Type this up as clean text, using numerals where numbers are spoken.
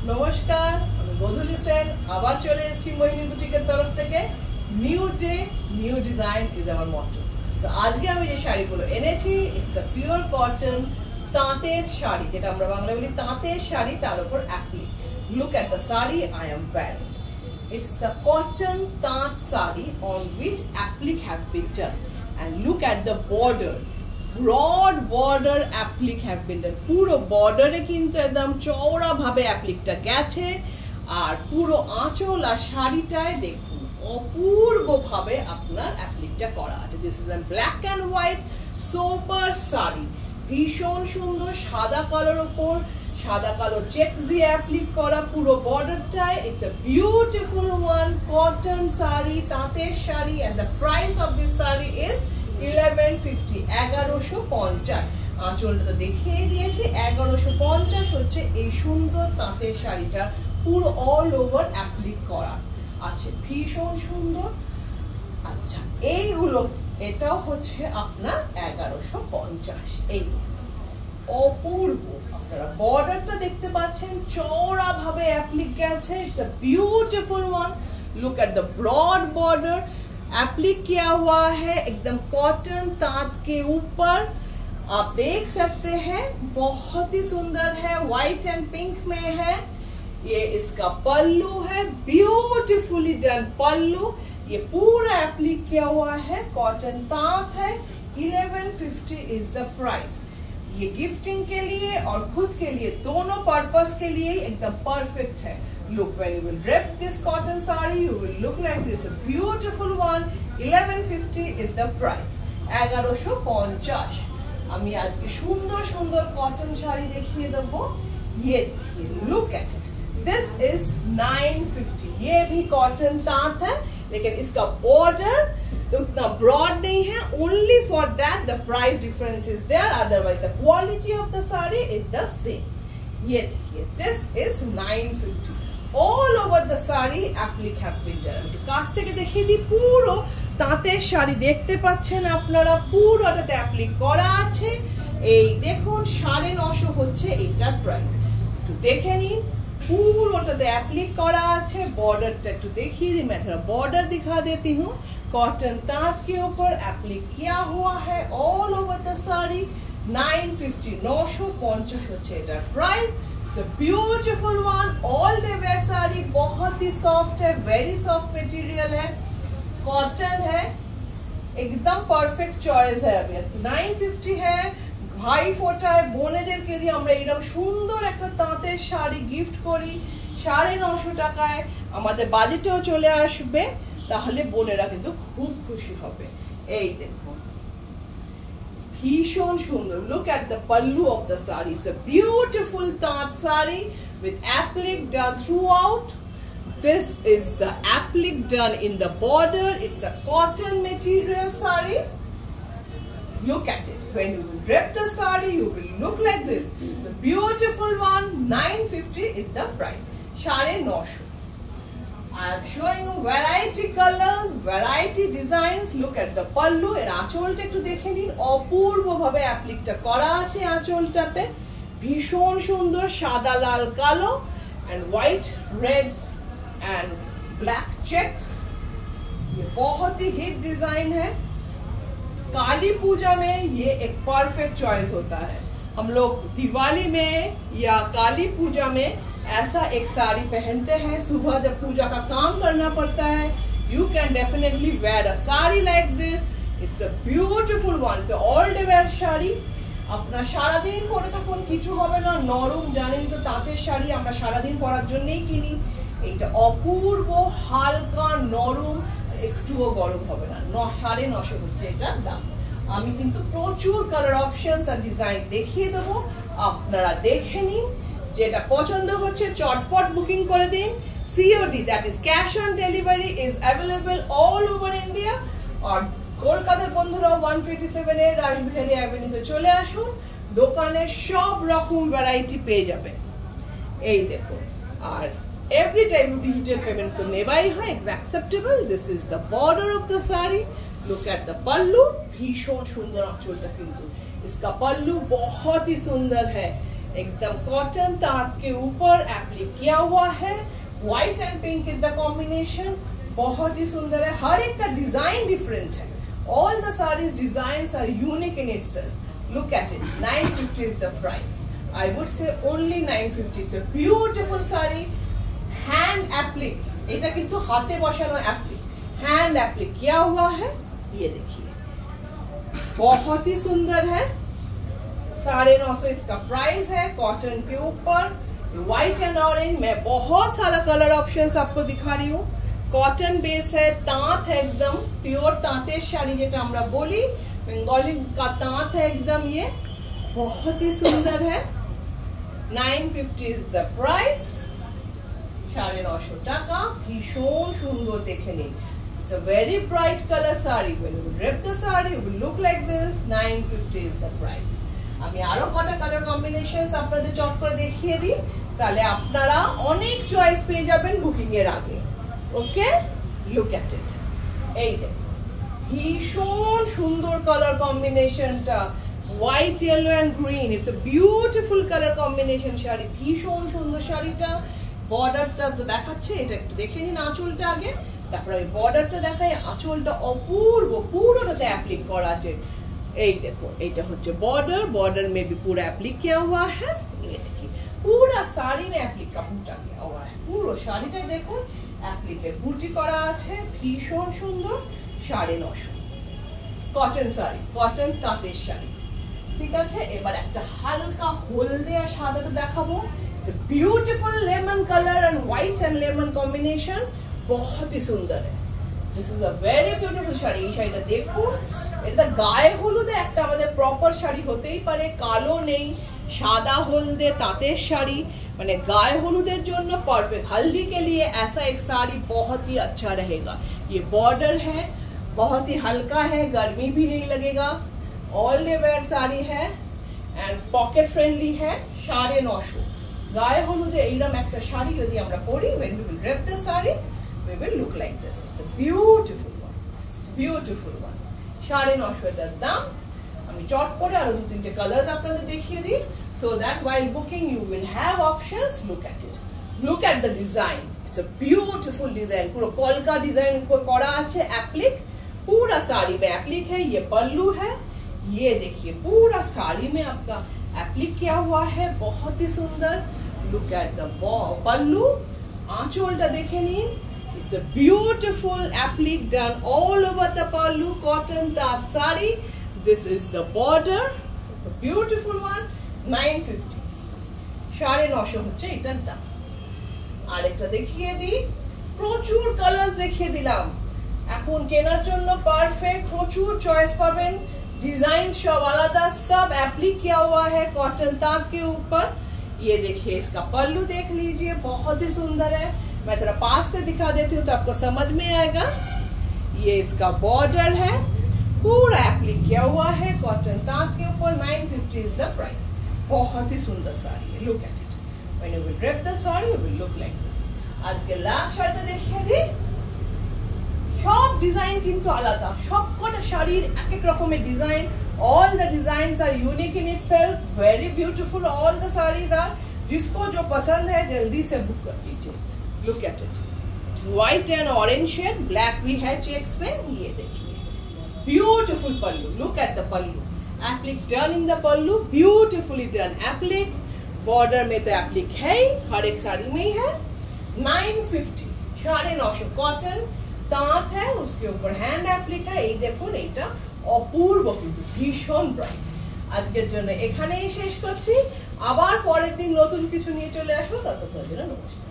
নমস্কার, আমি গোধূলি সেন আবার চলে এসেছি মোহিনী বুটিকের তরফ থেকে। New day new design is our motto. তো আজকে আমি যে শাড়িগুলো এনেছি, ইটস আ পিওর কটন তাঁতের শাড়ি, যেটা আমরা বাংলা বলি তাঁতের শাড়ি, তার উপর applique. Look at the sari I am wearing. It's a cotton taat sari on which applique have been done, and look at the border. Broad border applique have been done. পুরো বর্ডারে কিন্তু একদম চওড়া ভাবে অ্যাপ্লিকটা গেছে, আর পুরো আঁচল আর শাড়িটায় দেখুন অপূর্ব ভাবে আপনার অ্যাপ্লিকটা করা আছে। This is a black and white sober sari, ভীষণ সুন্দর সাদা কালোর উপর সাদা কালো চেক দিয়ে অ্যাপ্লিক করা পুরো বর্ডারটায়। It's a beautiful one cotton sari, তাঁতের sari, and the price of this sari is 1150, 1150। আঁচলটা তো দেখিয়ে দিয়েছি, 1150 হচ্ছে এই সুন্দর তাঁতের শাড়িটা পুরো অল ওভার অ্যাপ্লিক করা আছে, ভীষণ সুন্দর। আচ্ছা, এইগুলো এটাও হচ্ছে আপনার 1150। এই অপূর্ব, আপনারা বর্ডারটা দেখতে পাচ্ছেন চওড়া ভাবে অ্যাপ্লিক গেছে। It's a beautiful one. Look at the broad border, applique किया हुआ है एकदम कॉटन तांत के ऊपर, आप देख सकते हैं बहुत ही सुंदर है, व्हाइट एंड पिंक में है। ये इसका पल्लू है, ब्यूटीफुली डन पल्लू। ये पूरा एप्लिक किया हुआ है, कॉटन तांत है। 1150 इज द प्राइस। ये गिफ्टिंग के लिए और खुद के लिए, दोनों पर्पस के लिए एकदम परफेक्ट है। Look, when you will rep this cotton saree, you will look like this, a beautiful one. 1150 is the price. 1150। আমি আজকে সুন্দর সুন্দর কটন শাড়ি দেখিয়ে দেবো। ये देखिए, look at it. This is 950। ये भी कॉटन तांत है, लेकिन इसका बॉर्डर उतना ब्रॉड नहीं है। Only for that the price difference is there, otherwise the quality of the sari is the same. ये देखिए, this is 950। All over the sari applique have been done. কাছ থেকে দেখিয়ে দিই, পুরো তাঁতের শাড়ি দেখতে পাচ্ছেন আপনারা, পুরোটাতে অ্যাপ্লিক করা আছে। এই দেখুন 950 হচ্ছে এটার প্রাইস। একটু দেখে নিন, পুরোটাতে অ্যাপ্লিক করা আছে। বর্ডারটা একটু দেখিয়ে দিই, मैं थोड़ा बॉर्डर दिखा देती हूँ। कॉटन तांत के ऊपर एप्लिक किया हुआ है ऑल ओवर द साड़ी। 950, 950 होच्छे एटार price. It's a beautiful one, all day wear sari, बहुत ही सॉफ्ट है, वेरी सॉफ्ट मटेरियल है, कॉटन है, एकदम परफेक्ट चॉइस है। अभी 950 है। ভাই ফোটায় বোনেদেরকে দিয়ে আমরা এরকম সুন্দর একটা তাঁতের শাড়ি গিফট করি 950 টাকায়, আমাদের বাজেটেও চলে আসবে, তাহলে বোনেরা কিন্তু খুব খুশি হবে। এই দেখুন ভীষণ সুন্দর। Look at the pallu of the sari. It's a beautiful তাঁত sari with applique done throughout. This is the applique done in the border. It's a cotton material saree. Look at it. When you rep the saree, you will look like this. The beautiful one. 950 is the price. 950. I am showing you variety colors, variety designs. Look at the pallu. এর আঁচলটা একটু দেখে নিন, অপূর্ব ভাবে অ্যাপ্লিকটা করা আছে আঁচলটাতে, ভীষণ সুন্দর সাদা লাল কালো and white, red and black checks। ये बहुत ही हिट डिजाइन है। काली पूजा में ये एक परफेक्ट चॉइस होता है। हम लोग दिवाली में या काली पूजा में ऐसा एक साड़ी पहनते हैं। सुबह जब पूजा का काम करना पड़ता है, you can definitely wear a saree like this. It's a beautiful one. It's all day wear sari. আপনার সারাদিন পরে থাকুন, কিছু হবে না, নরম। জানেন তো তাঁতের শাড়ি আমরা সারাদিন পরার জন্যই কিনি। এটা অপূর্ব হালকা নরম, একটুও গরম হবে না। 950 হচ্ছে এটার দাম। আমি কিন্তু প্রচুর কালার অপশনস আর ডিজাইন দেখিয়ে দেবো, আপনারা দেখে নিন। যেটা পছন্দ হচ্ছে চটপট বুকিং করে দিন। COD, that is cash on delivery, is available all over India. আর কলকাতার বন্ধুরা 127 এর রাসবিহারী অ্যাভিনিউতে চলে আসুন, দোকানে সব রকম ভ্যারাইটি পেয়ে যাবেন। এই দেখুন, আর every time digital payment तो नेवाई है, it's acceptable। This is the border of the saree। Look at the pallu, भीषण सुंदर आंचलটা কিন্তু। इसका पल्लू बहुत ही सुंदर है। एकदम कॉटन तांत के ऊपर एप्लिक किया हुआ है, white and pink is the combination, बहुत ही सुंदर है। हर एक का डिजाइन डिफरेंट है, all the saris designs are unique in itself. Look at it, 950 is the price, I would say only 950। It's a beautiful sari, hand applique, এটা কিন্তু হাতে বসানো एप्लिक, हैंड एप्लिक किया हुआ है, ये देखिए बहुत ही सुंदर है। 950 इसका प्राइस है, कॉटन के ऊपर व्हाइट एंड ऑरेंज। मैं बहुत सारा कलर ऑप्शंस आपको दिखा रही हूँ। कॉटन बेस है, तांत है, एकदम प्योर तांतेर शाड़ी যেটা আমরা বলি, बंगाली का तांत है एकदम, ये बहुत ही सुंदर है। 950 इज द प्राइस, 950 টাকা, ভীষণ সুন্দর দেখে নিন। It's a very bright color saree. When you rip the saree, it will look like this. 950 is the price. আমি আরো কটা কালার কম্বিনেশনস আপনাদের চট করে দেখিয়ে দিই, তাহলে আপনারা অনেক চয়েস পেয়ে যাবেন বুকিং এর আগে। ওকে, লুক এট ইট, এই দেখুন ভীষণ সুন্দর কালার কম্বিনেশনটা, white yellow and green. It's a beautiful colour combination sari, ভীষণ সুন্দর শাড়িটা। বর্ডারটা তো দেখাচ্ছে, এটা একটু দেখে নিন আঁচলটা আগে, তারপরে আমি বর্ডারটা দেখাই। আঁচলটা অপূর্ব, পুরোটাতে অ্যাপ্লিক করা আছে। এই দেখো, এইটা হচ্ছে बॉर्डर, बॉर्डर में भी पूरा एप्लिक किया हुआ है। ये देखिए पूरा साड़ी में एप्लिक का बूटा किया हुआ है, পুরো শাড়িটাই দেখুন এপ্লিকের বুটি করা আছে, ভীষণ সুন্দর। 950 কটন শাড়ি, কটন তাঁতের শাড়ি, ঠিক আছে। এবার একটা হালকা হলদে আর সাদাটা দেখাবো। It's a beautiful lemon colour and white and lemon combination, बहुत ही सुंदर है। This is a very beautiful sari. এই শাড়িটা দেখুন, এটা গায়ে হলুদে একটা আমাদের প্রপার শাড়ি হতেই পারে, কালো নেই, সাদা হলদে তাঁতের শাড়ি, মানে গায়ে হলুদের জন্য परफेक्ट। हल्दी के लिए ऐसा एक साड़ी बहुत ही अच्छा रहेगा। ये बॉर्डर है, बहुत ही हल्का है, गर्मी भी नहीं लगेगा, ऑल डे वेयर साड़ी है एंड पॉकेट फ्रेंडली है। 950 গায়ে হলুদে এইরকম একটা শাড়ি যদি আমরা পরি, when we will rip the saree, we will look like this. It's a beautiful one, beautiful one. 950 এটার দাম। আমি চট করে আরো দু তিনটে কালার আপনাদের দেখিয়ে দিই, so that while booking you will have options. Look at it, look at the design. It's a beautiful design, पूरा पोल्का डिजाइन करा আছে, एप्लिक पूरा साड़ी में एप्लिक है। ये पल्लू है, ये देखिए पूरा साड़ी में आपका एप्लिक किया हुआ है, बहुत ही सुंदर। लुक एट द पल्लू, आंचलটা দেখে নিন। It's a beautiful applique done all over the pallu, cotton tat sari. This is the border. It's a beautiful one. 950, 950 হচ্ছে এটার দাম। আরেকটা দেখিয়ে দিই, প্রচুর কালার দেখিয়ে দিলাম, এখন কেনার জন্য পারফেক্ট, প্রচুর চয়েস পাবেন। डिजाइन सब आलादा, सब एप्लिक किया हुआ है कॉटन तांत के ऊपर। ये देखिए इसका पल्लू देख लीजिए, बहुत ही सुंदर है। मैं थोड़ा पास से दिखा देती हूँ तो आपको समझ में आएगा। ये इसका बॉर्डर है, पूरा एप्लिक किया हुआ है कॉटन तांत के ऊपर। 950 इज द प्राइस, बहुत ही सुंदर साड़ी है। Look at it, when you will rip the saree you will look like this। आज के लास्ट শাড়িটা দেখিয়ে দিই। সব ডিজাইন কিন্তু আলাদা, সবকটা শাড়ির এক এক রকমের design, all the designs are unique in itself, very beautiful all the saris are. जिसको जो पसंद है जल्दी से बुक कर दीजिए। Look at it, white and orange shade, black भी है चेक्स पे। ये देखिए beautiful pallu, look at the pallu, applique done in the pallu, beautifully done applique. Border में तो एप्लिक है ही, हर एक साड़ी में ही है। 950, 950 कॉटन तांत है, उसके ऊपर हैंड एप्लिक है। এই দেখুন, এটা অপূর্ব কিন্তু ভীষণ ব্রাইট। আজকের জন্য এখানেই শেষ করছি, আবার পরের দিন নতুন কিছু নিয়ে চলে আসবো, ততক্ষণ নমস্কার।